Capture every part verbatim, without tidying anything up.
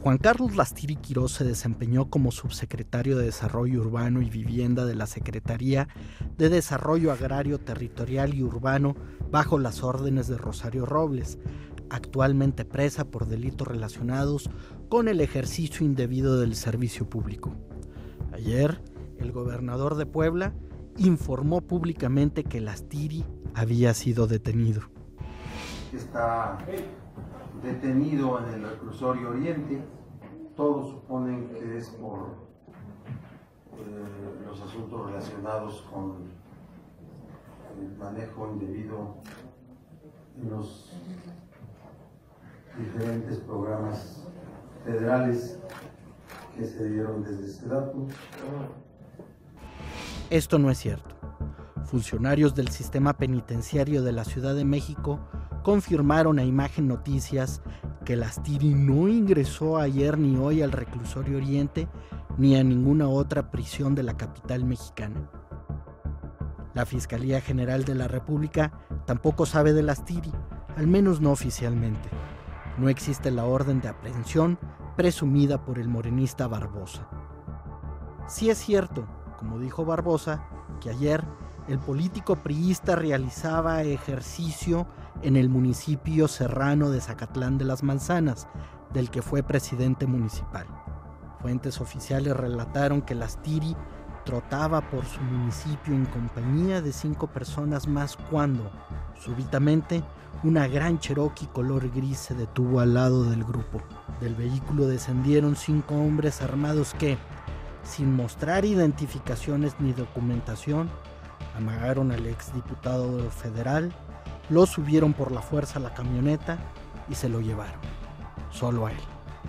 Juan Carlos Lastiri Quirós se desempeñó como subsecretario de Desarrollo Urbano y Vivienda de la Secretaría de Desarrollo Agrario, Territorial y Urbano bajo las órdenes de Rosario Robles, actualmente presa por delitos relacionados con el ejercicio indebido del servicio público. Ayer, el gobernador de Puebla informó públicamente que Lastiri había sido detenido. Está detenido en el reclusorio Oriente. Todos suponen que es por eh, los asuntos relacionados con el manejo indebido en los diferentes programas federales que se dieron desde este dato. Esto no es cierto. Funcionarios del sistema penitenciario de la Ciudad de México confirmaron a Imagen Noticias que Lastiri no ingresó ayer ni hoy al reclusorio Oriente ni a ninguna otra prisión de la capital mexicana. La Fiscalía General de la República tampoco sabe de Lastiri, al menos no oficialmente. No existe la orden de aprehensión presumida por el morenista Barbosa. Sí es cierto, como dijo Barbosa, que ayer el político priista realizaba ejercicio en el municipio serrano de Zacatlán de las Manzanas, del que fue presidente municipal. Fuentes oficiales relataron que Lastiri trotaba por su municipio en compañía de cinco personas más cuando, súbitamente, una gran Cherokee color gris se detuvo al lado del grupo. Del vehículo descendieron cinco hombres armados que, sin mostrar identificaciones ni documentación, amagaron al exdiputado federal, lo subieron por la fuerza a la camioneta y se lo llevaron. Solo a él.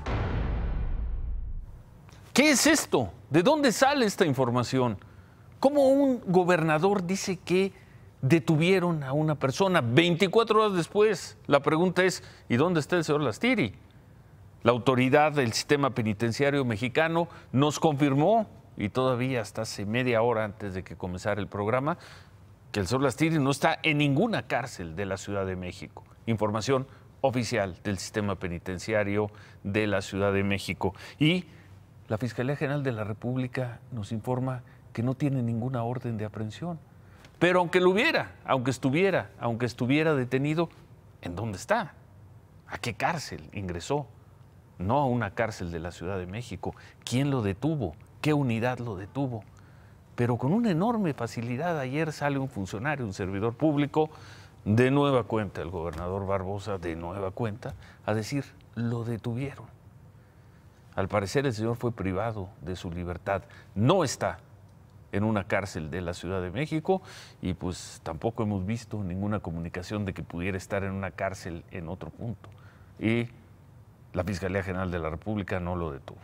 ¿Qué es esto? ¿De dónde sale esta información? ¿Cómo un gobernador dice que detuvieron a una persona veinticuatro horas después? La pregunta es, ¿y dónde está el señor Lastiri? La autoridad del sistema penitenciario mexicano nos confirmó, y todavía hasta hace media hora antes de que comenzara el programa, que el señor Lastiri no está en ninguna cárcel de la Ciudad de México. Información oficial del sistema penitenciario de la Ciudad de México. Y la Fiscalía General de la República nos informa que no tiene ninguna orden de aprehensión. Pero aunque lo hubiera, aunque estuviera, aunque estuviera detenido, ¿en dónde está? ¿A qué cárcel ingresó? No a una cárcel de la Ciudad de México. ¿Quién lo detuvo? ¿Qué unidad lo detuvo? Pero con una enorme facilidad ayer sale un funcionario, un servidor público, de nueva cuenta, el gobernador Barbosa, de nueva cuenta, a decir, lo detuvieron. Al parecer el señor fue privado de su libertad. No está en una cárcel de la Ciudad de México y pues tampoco hemos visto ninguna comunicación de que pudiera estar en una cárcel en otro punto. Y la Fiscalía General de la República no lo detuvo.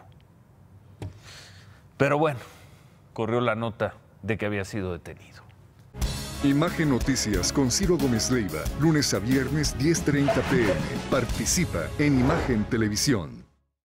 Pero bueno, corrió la nota de que había sido detenido. Imagen Noticias con Ciro Gómez Leiva, lunes a viernes diez treinta p m Participa en Imagen Televisión.